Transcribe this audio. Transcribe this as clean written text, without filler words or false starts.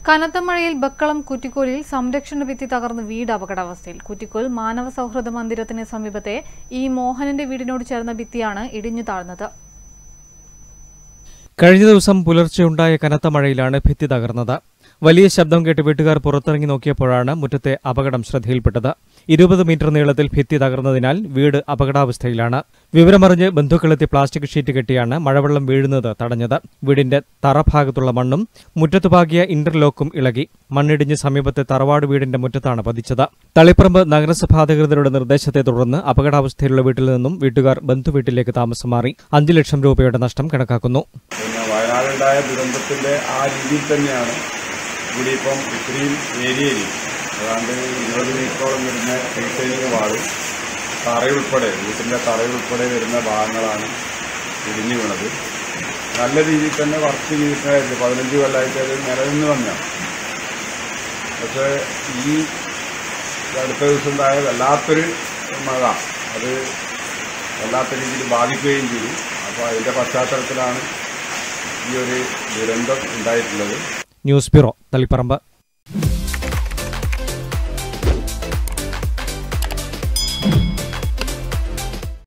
കനത്ത മഴയിൽ ബക്കളം കുറ്റിക്കോലിൽ സംരക്ഷണ ഭിത്തി തകർന്ന് വീട് അപകടാവസ്ഥയിൽ. കുറ്റിക്കോൽ മാനവ സൗഹൃദ മന്ദിരത്തിന് സമീപത്തെ ഇ മോഹനന്റെ വീടിനോട് ചേർന്ന ഭിത്തിയാണ് ഇടിഞ്ഞു താഴ്ന്നത്. കഴിഞ്ഞ ദിവസം പുലർച്ചെയുണ്ടായ കനത്ത മഴയിലാണ് ഭിത്തി തകർന്നത്. വലിയ ശബ്ദം കേട്ട് വീട്ടുകാർ പുറത്തിറങ്ങി നോക്കിയപ്പോഴാണ് മുറ്റത്തെ അപകടം ശ്രദ്ധയിൽപ്പെട്ടത്. 20 മീറ്റർ നീളത്തിൽ ഭിത്തി തകർന്നതിനാൽ വീട് അപകടാവസ്ഥയിലാണ്. വിവരമറിഞ്ഞ് ബന്ധുക്കളെത്തി പ്ലാസ്റ്റിക് ഷീറ്റ് കെട്ടിയാണ് മഴവെള്ളം വീഴുന്നത് തടഞ്ഞത്. വീടിന്റെ തറഭാഗത്തുള്ള മണ്ണും മുറ്റത്തു പാകിയ ഇന്റർലോക്കും ഇളകി. മണ്ണിടിഞ്ഞ് സമീപത്തെ തറവാട് വീടിന്റെ മുറ്റത്താണ് പതിച്ചത്. തളിപ്പറമ്പ് നഗരസഭാ അധികൃതരുടെ നിർദ്ദേശത്തെ തുടർന്ന് അപകടാവസ്ഥയിലുള്ള വീട്ടിൽ നിന്നും വീട്ടുകാർ ബന്ധുവീട്ടിലേക്ക് താമസം മാറി. 5 ലക്ഷം രൂപയുടെ നഷ്ടം കണക്കാക്കുന്നു. വയനാടുണ്ടായ ദുരന്തത്തിന്റെ ആ രീതിയിൽ തന്നെയാണ് ഇവിടെ ഇപ്പം ഇത്രയും ഏരിയയിൽ ഏതാണ്ട് 20 മീറ്ററോളം വരുന്ന റീസൈനിങ് വാള് തറയുൾപ്പെടെ വീട്ടിൻ്റെ തറയുൾപ്പെടെ വരുന്ന ഭാഗങ്ങളാണ് ഇടിഞ്ഞു വീണത്. നല്ല രീതിയിൽ തന്നെ വർക്ക് ചെയ്തിട്ടായിരുന്നു. 15 കൊല്ലമായിട്ട് അത് നിലനിന്ന് വന്നതാണ്. പക്ഷേ ഈ അടുത്ത ദിവസം ഉണ്ടായ വല്ലാത്തൊരു മഴ അത് വല്ലാത്ത രീതിയിൽ ബാധിക്കുകയും ചെയ്തു. അപ്പോൾ അതിൻ്റെ പശ്ചാത്തലത്തിലാണ് ഈ ഒരു ദുരന്തം ഉണ്ടായിട്ടുള്ളത്. News bureau, Taliparamba.